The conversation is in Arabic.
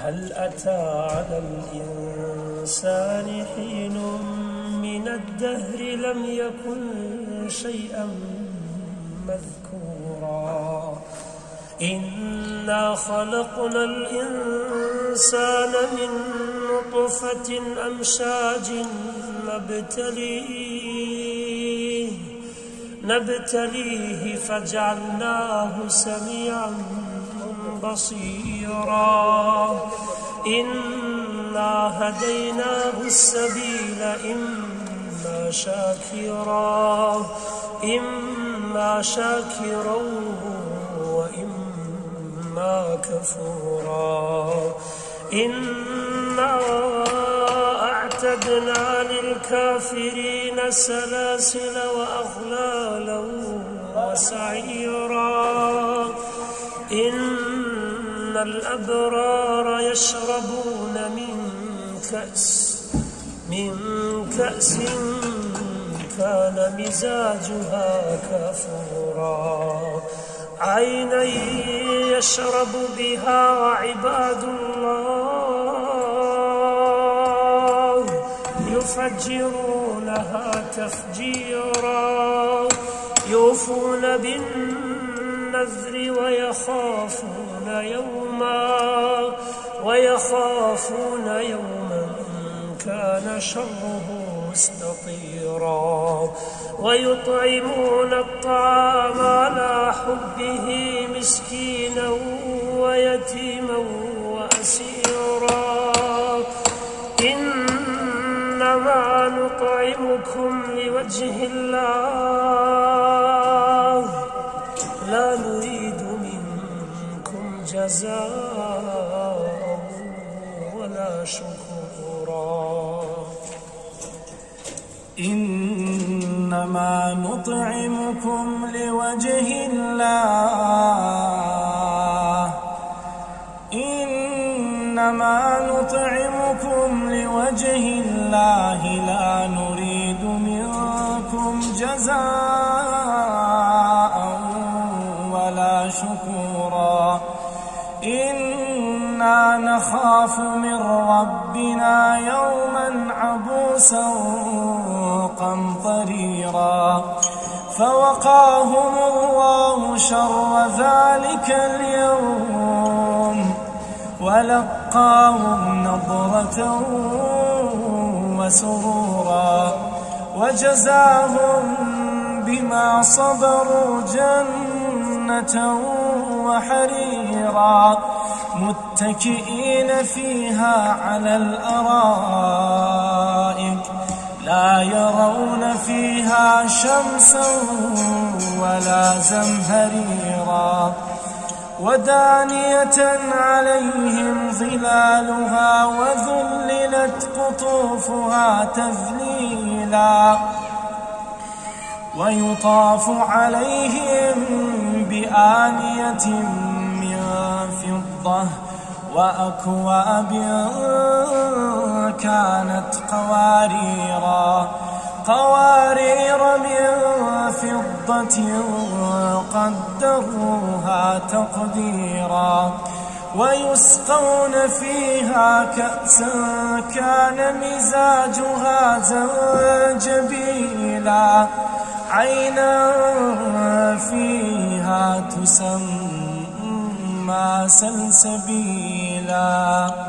هل أتى على الإنسان حين من الدهر لم يكن شيئا مذكورا إنا خلقنا الإنسان من نطفة أمشاج نبتليه فجعلناه سميعا بصيرا إنا هديناه السبيل إما شاكرا وإما كفورا إنا أعتدنا للكافرين سلاسل وأغلالا وسعيرا إن الأبرار يشربون من كأس كان مزاجها كافورا عينا يشرب بها عباد الله يفجرونها تفجيرا يوفون بالنذر ويخافون يوما كان شره مستطيرا ويطعمون الطعام على حبه مسكينا ويتيما وأسيرا إنما نطعمكم لوجه الله لا نريد منكم جزاء ولا شكورا إنما نطعمكم لوجه الله لا نريد منكم جزاء ولا شكورا إنا نخاف من ربنا يوما عبوسا قمطريرا فوقاهم الله شر ذلك اليوم ولقاهم نضرة وسرورا وجزاهم بما صبروا جنة وحريرا متكئين فيها على الأرائك لا يرون فيها شمسا ولا زمهريرا ودانية عليهم ظلالها وذللت قطوفها تذليلا ويطاف عليهم بآنية من فضة وأكواب كانت قوارير من فضة قدروها تقديرا ويسقون فيها كأسا كان مزاجها زنجبيلا عينا فيها تسمى سلسبيلا